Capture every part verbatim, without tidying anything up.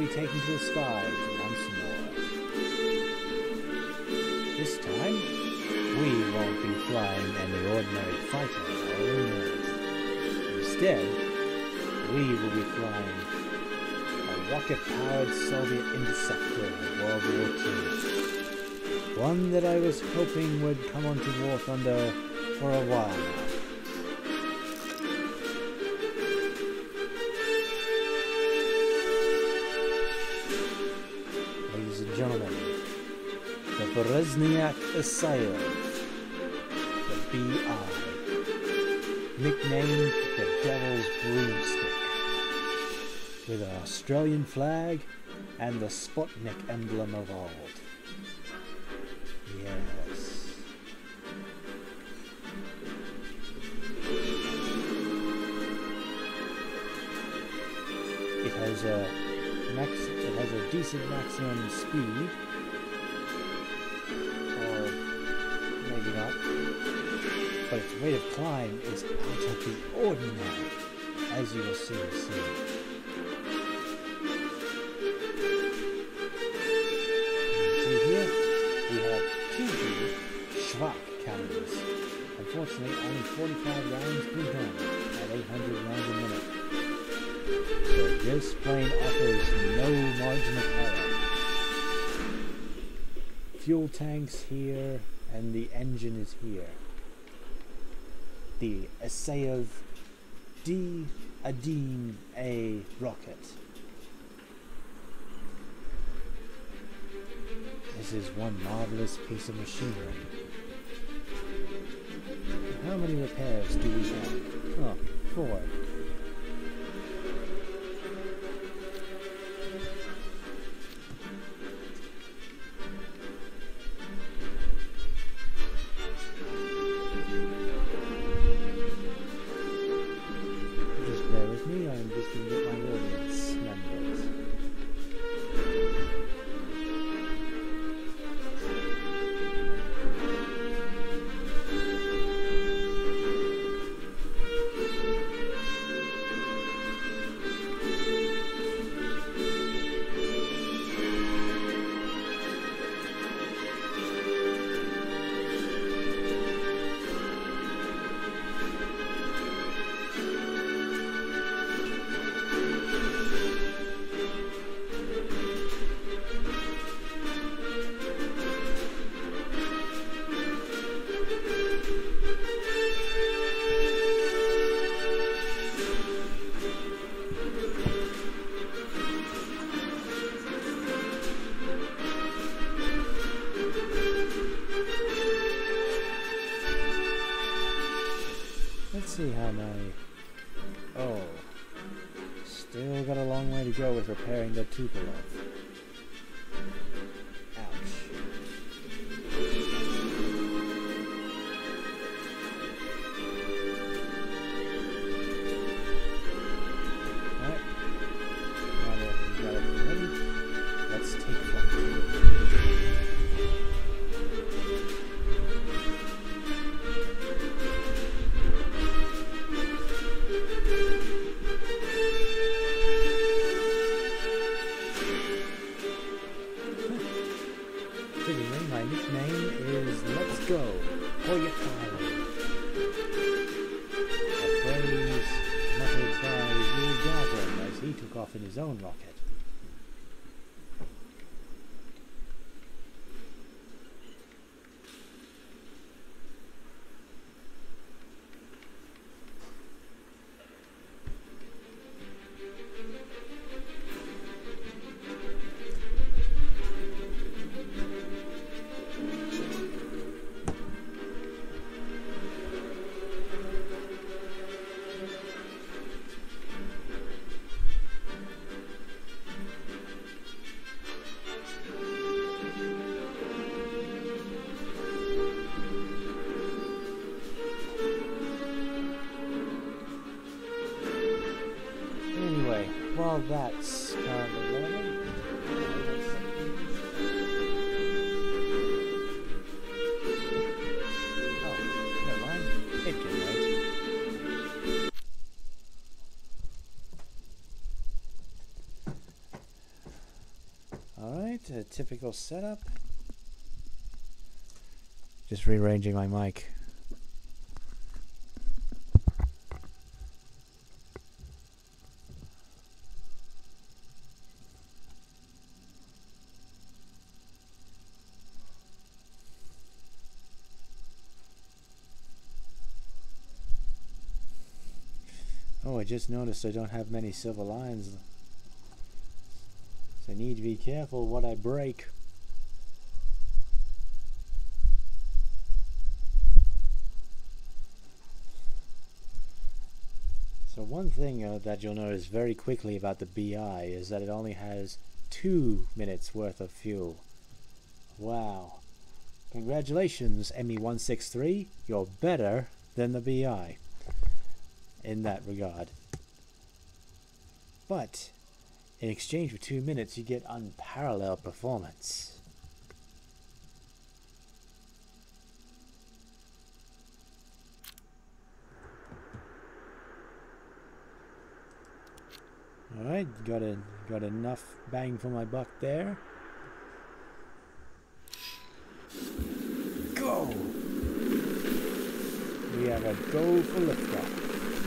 be taken to the skies once more. This time, we won't be flying any ordinary fighter or Earth. Instead, we will be flying a rocket-powered Soviet interceptor of World War Two. One that I was hoping would come onto War Thunder for a while now. Ladies and gentlemen, the Bereznyak-Isayev, the B I, nicknamed the Devil's Broomstick, with an Australian flag and the Sputnik emblem of old. Yes. It has a max. It has a decent maximum speed, or maybe not. But its rate of climb is out of the ordinary, as you will soon see. See here, we have two Schwach cannons. Unfortunately, only forty-five rounds per gun at eight hundred rounds a minute. So this plane offers no margin of error. Fuel tanks here, and the engine is here. The Isayev D Adim A rocket. This is one marvelous piece of machinery. How many repairs do we have? Oh, four. Just bear with me, I'm just going to get my audience members. Let's see how many. Oh, still got a long way to go with repairing the Tupolev. Ouch. Alright. Now that we've got everything ready, let's take flight. My nickname is Let's Go, Hoyakara. A phrase muttered by Yuri Gagarin as he took off in his own rocket. While that's currently running, oh, never mind, it can wait. Just a typical setup. Just rearranging my mic. Oh, I just noticed I don't have many silver lines. So I need to be careful what I break. So one thing uh, that you'll notice very quickly about the B I is that it only has two minutes worth of fuel. Wow. Congratulations, M E one sixty-three. You're better than the B I in that regard. But in exchange for two minutes, you get unparalleled performance. Alright, got a, got enough bang for my buck there. Go! We have a go for liftoff.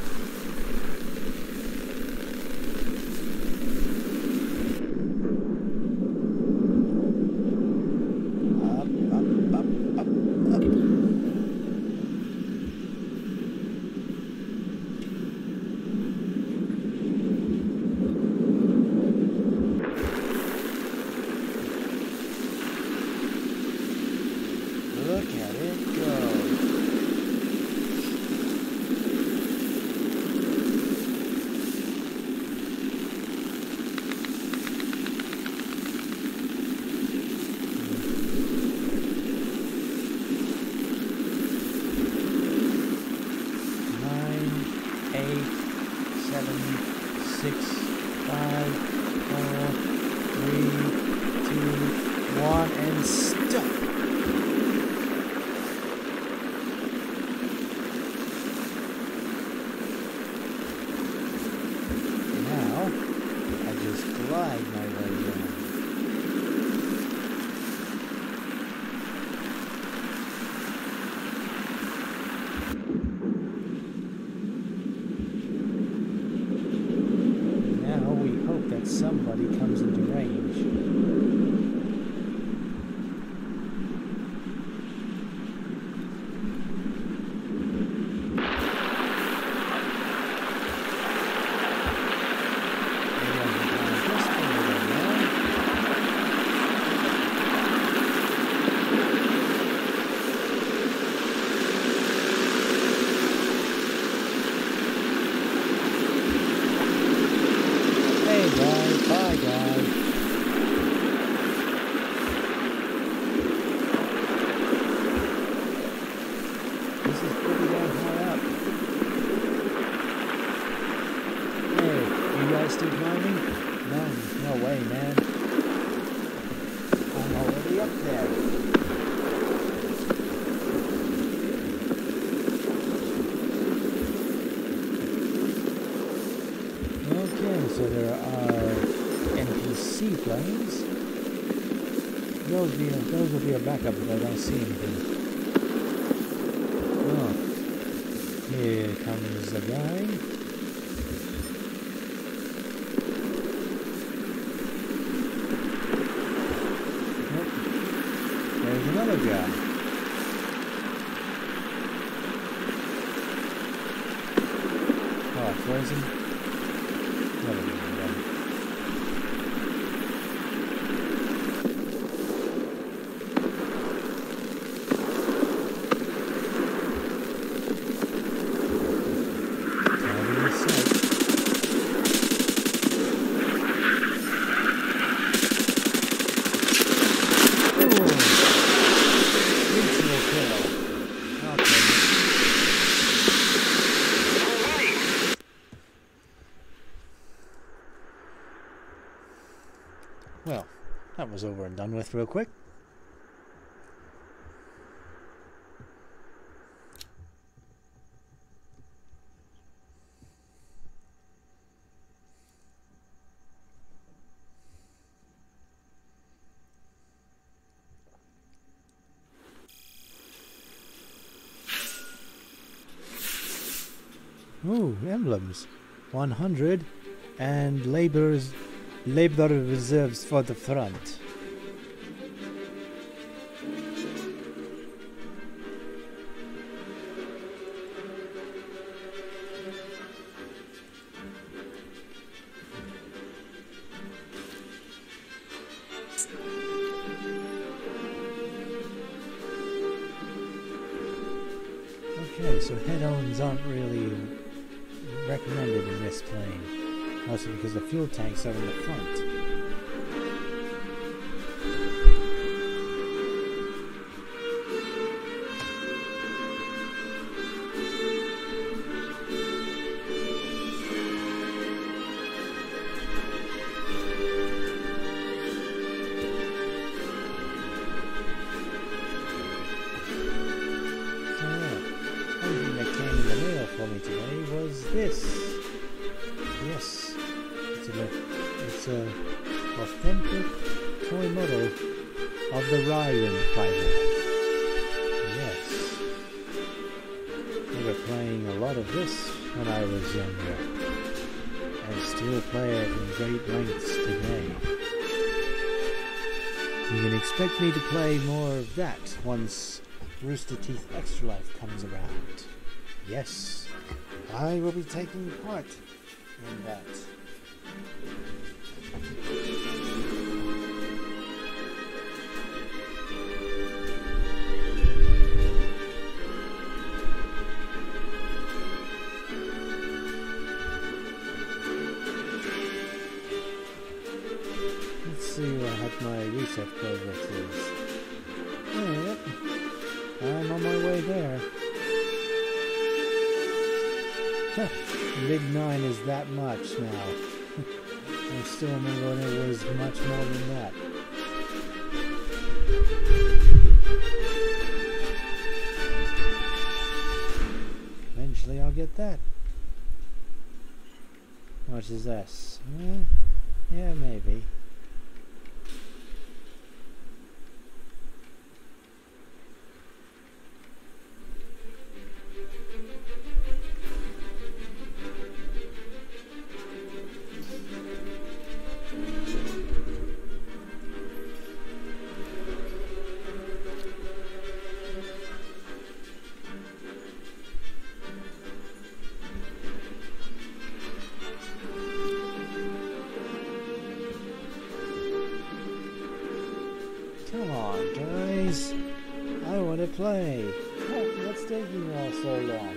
Somebody comes into range. Those, be a, those will be a backup if I don't see anything. Oh, here comes the guy. Oh, there's another guy. Oh, frozen. Never mind. Well, that was over and done with real quick. Ooh, emblems. one hundred and laborers, labor reserves for the front. Okay, so head-ons aren't really recommended in this plane, mostly because the fuel tanks are in the front. Expect me to play more of that once Rooster Teeth Extra Life comes around. Yes, I will be taking part in that. My reset progress is. Oh, yep. I'm on my way there. Huh. Big nine is that much now. I still remember when it was much more than that. Eventually I'll get that. How much is this? Yeah, yeah, maybe. Play. Oh, what's taking you all so long?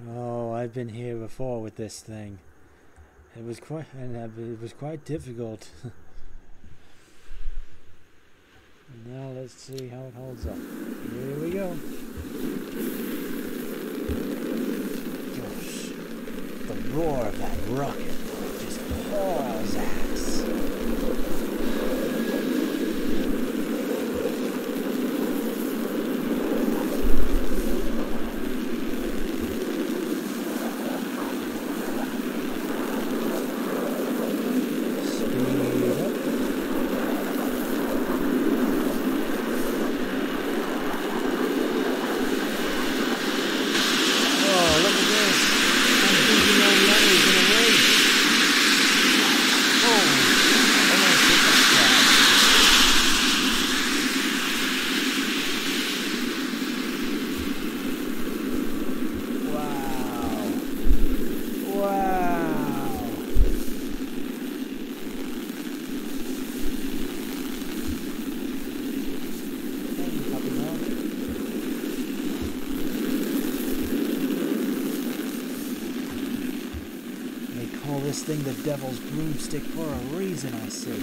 Oh, I've been here before with this thing. It was quite, and it was quite difficult. Now let's see how it holds up. Here we go. Gosh, the roar of that rocket just hauls ass. Thing the devil's broomstick for a reason, I see.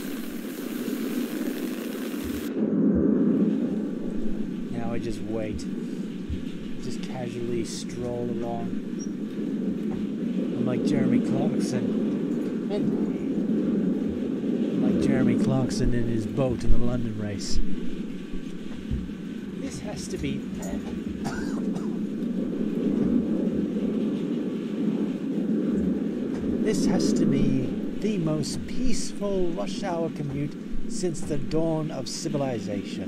Now I just wait. Just casually stroll along. I'm like Jeremy Clarkson. I'm like Jeremy Clarkson in his boat in the London race. This has to be... This has to be the most peaceful rush hour commute since the dawn of civilization.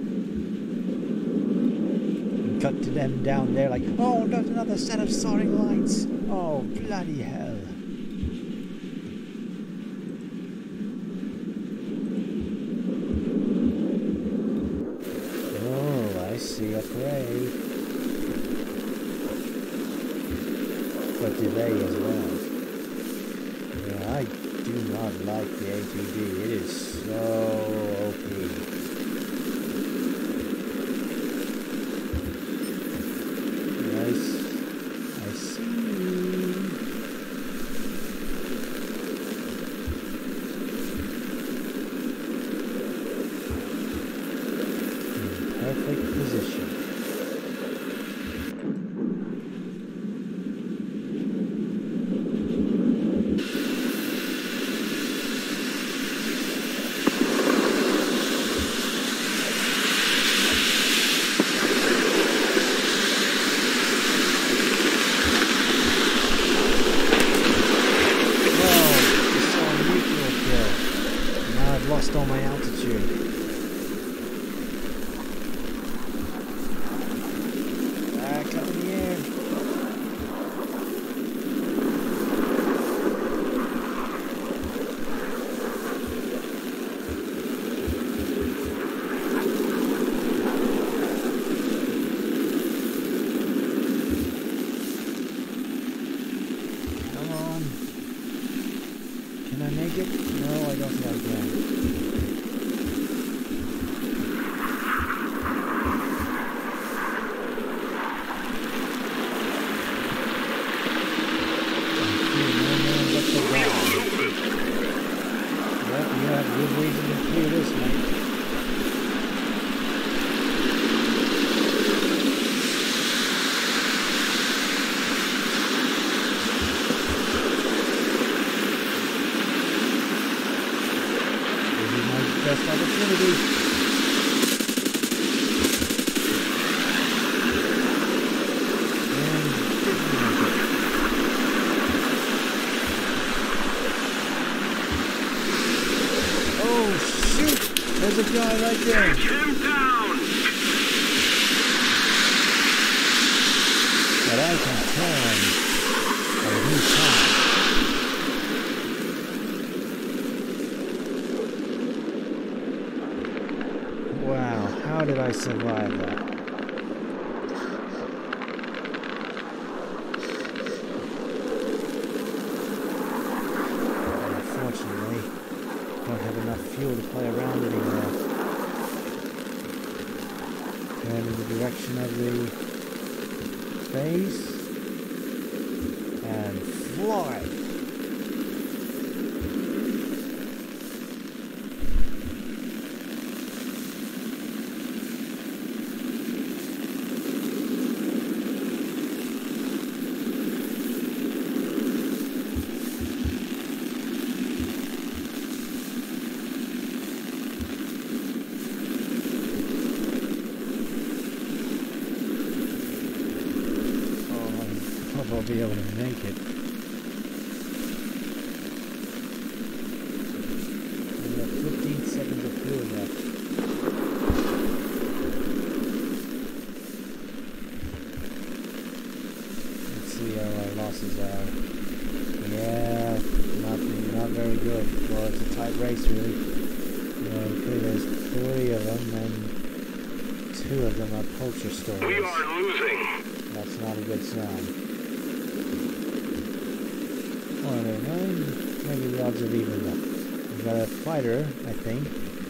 And cut to them down there like, oh, not another set of soaring lights. Oh, bloody hell. Oh, I see a prey. But do they as well? I do not like the A T B. It is so O P. Nice. I see. In perfect position. Lost all my altitude. Back up in the air. Come on. Can I make it? No, I don't think I can. Best opportunity. And didn't make it. Oh shoot! There's a guy right there. Take him down. But I can turn on whose side. Wow, how did I survive that? Unfortunately, don't have enough fuel to play around anymore. Turn in the direction of the base. fly. I'll be able to make it. We have fifteen seconds of fuel left. Let's see how our losses are. Yeah, not not very good. Well, it's a tight race, really. Okay, there's three of them, and two of them are poacher stores. We are losing. That's not a good sign. Oh, no, maybe the odds have evened up. We've got a fighter, I think.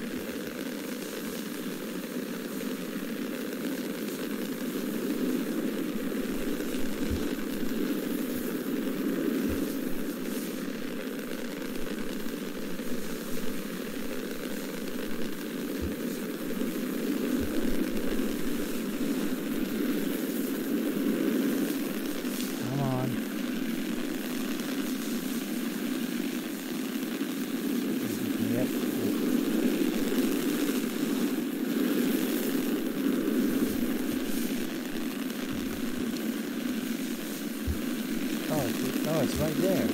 Oh, it's right there.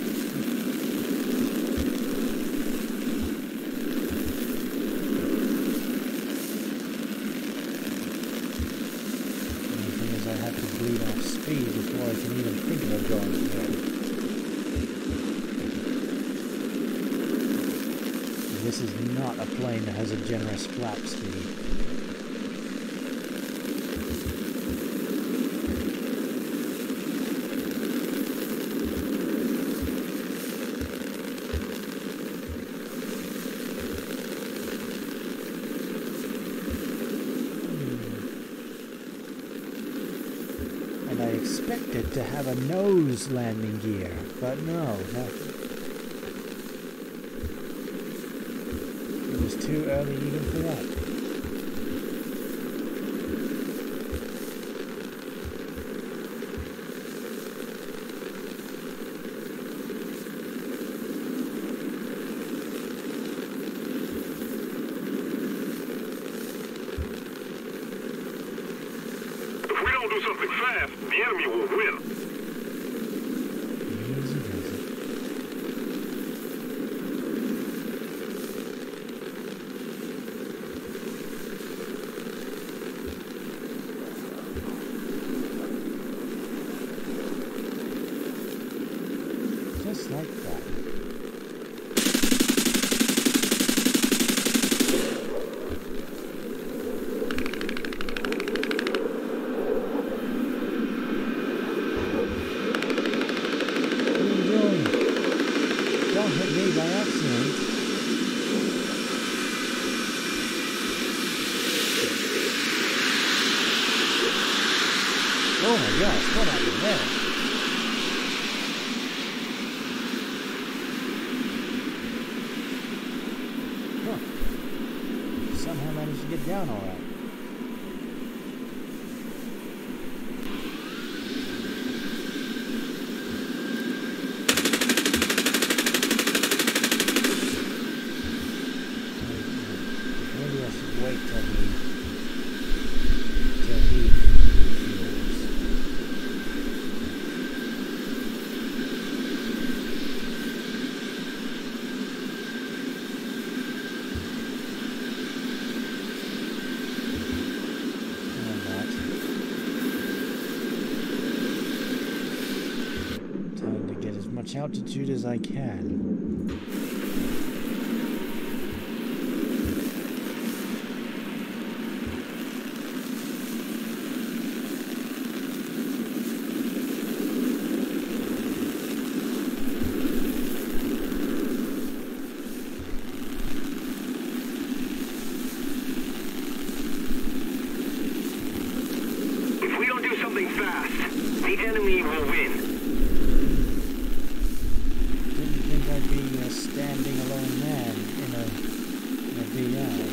The thing is, I have to bleed off speed before I can even think about going there. This is not a plane that has a generous flap speed. I expected to have a nose landing gear, but no, no. It was too early even for that. Something fast, the enemy will win. Easy does it. Just like that. Don't hit me by accident. Oh my gosh, what happened there? Huh. Somehow managed to get down all right. Wait till he, till he refuels. And that. Time to get as much altitude as I can. Fast, the enemy will win. see now.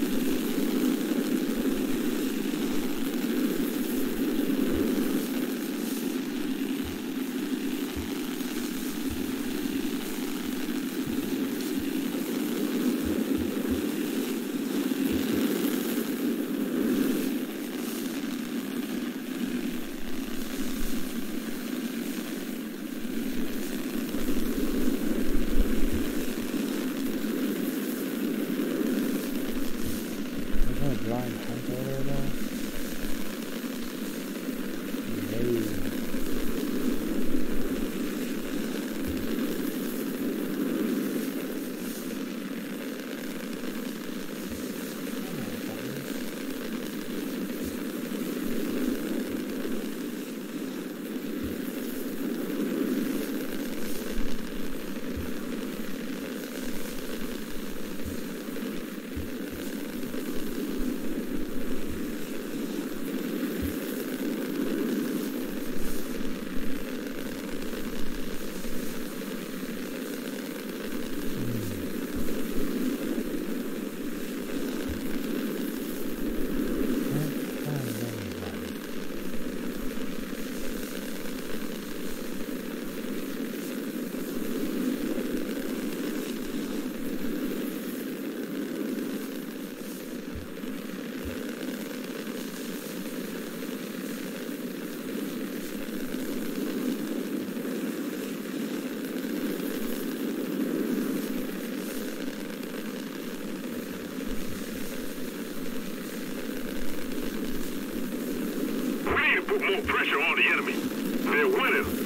More pressure on the enemy. They're winning.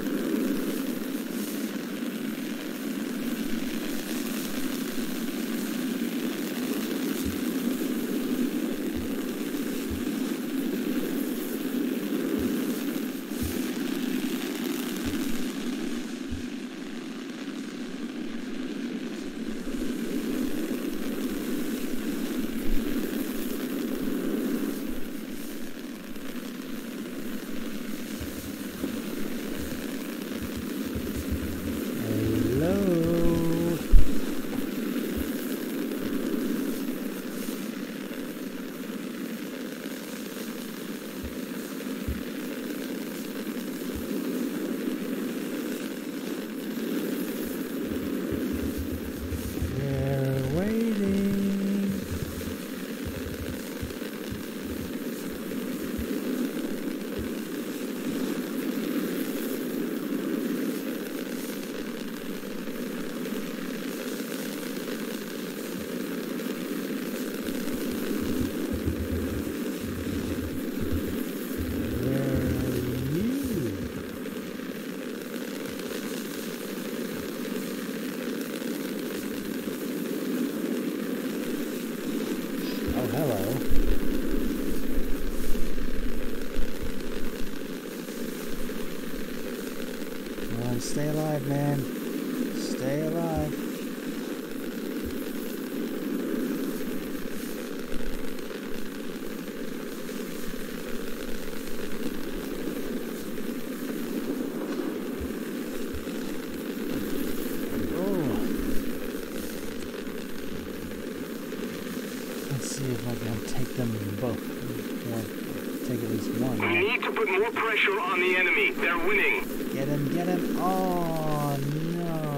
Stay alive, man. Stay alive. Oh. Let's see if I can take them both. Yeah, take at least one. We need to put more pressure on the enemy. They're winning. Get him, get him. Oh, no.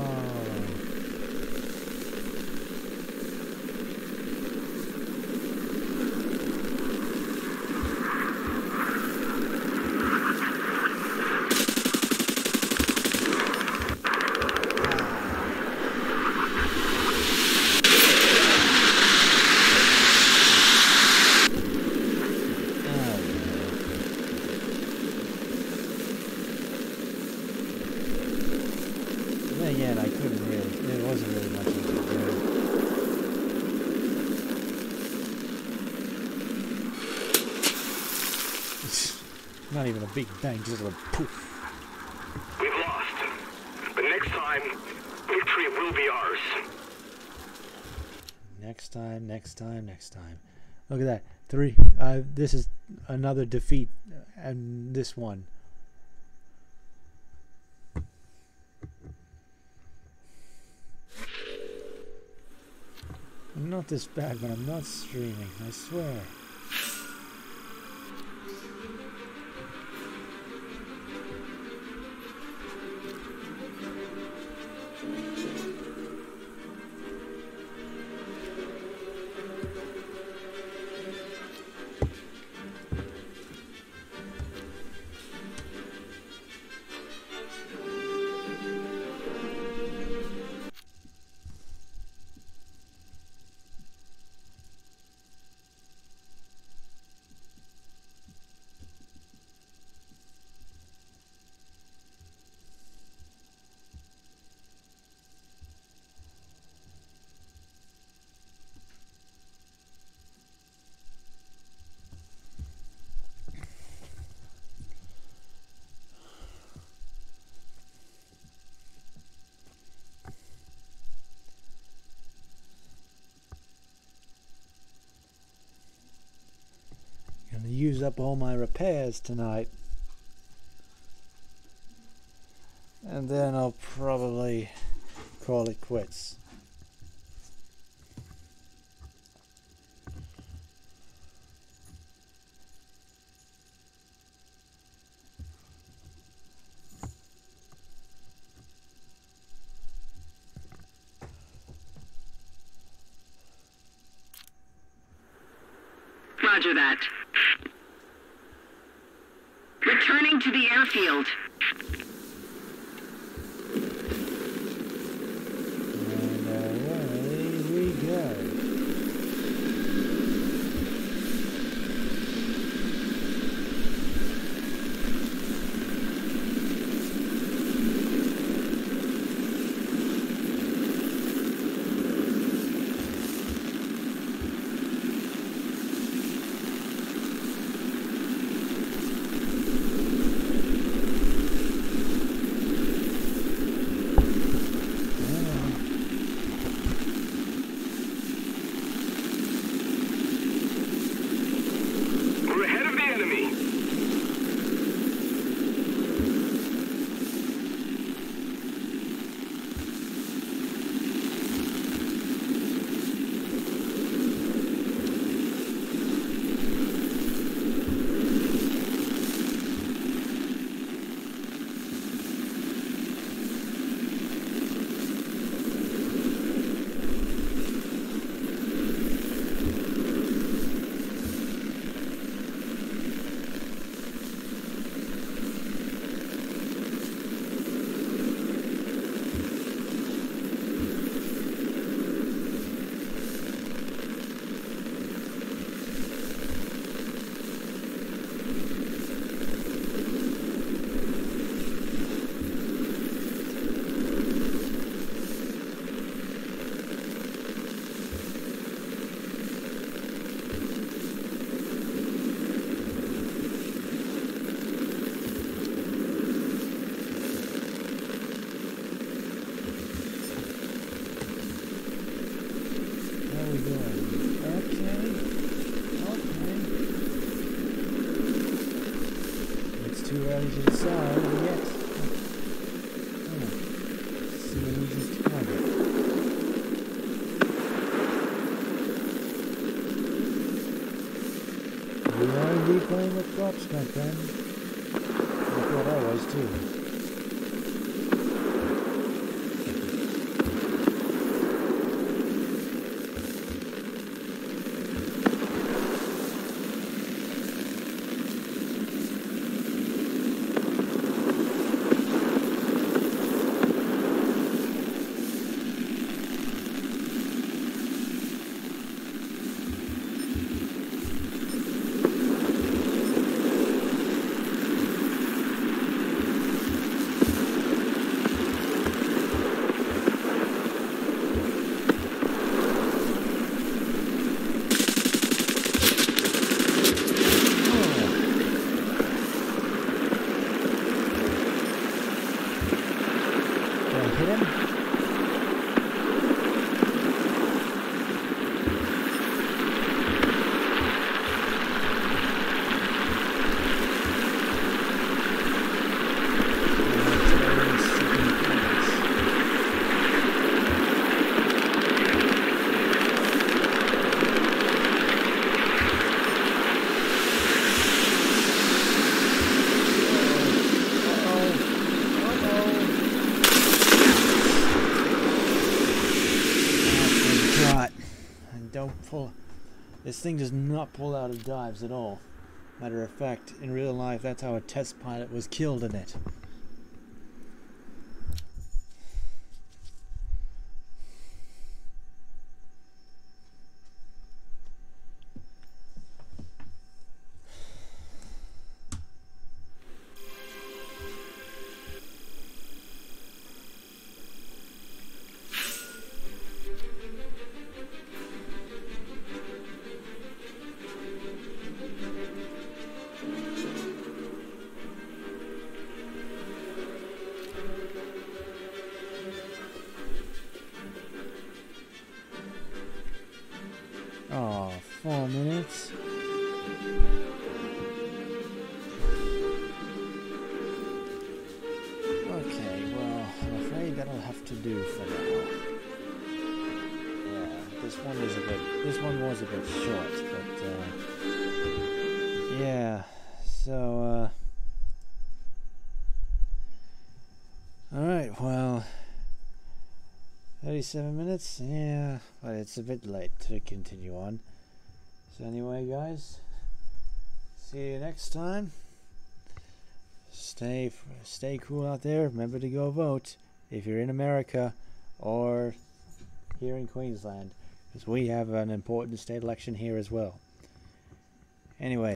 Again, I couldn't really, there wasn't really much I could do. It's not even a big bang, just a poof. We've lost, but next time, victory will be ours. Next time, next time, next time. Look at that, three, uh, this is another defeat, and this one. I'm not this bad when I'm not streaming, I swear. Gonna use up all my repairs tonight, and then I'll probably call it quits. Roger that. Returning to the airfield. And away we go. To the side yet. Oh, see an easy target. We are indeed playing with props, my friend. I thought I was too. Alright. And don't pull... This thing does not pull out of dives at all. Matter of fact, in real life, that's how a test pilot was killed in it. Oh, four minutes. Okay, well, I'm afraid that'll have to do for now. Yeah, this one is a bit, this one was a bit short, but, uh, yeah, so, uh, alright, well, thirty-seven minutes, yeah, but it's a bit late to continue on. So anyway, guys, see you next time. Stay, stay cool out there. Remember to go vote if you're in America or here in Queensland, because we have an important state election here as well. Anyway.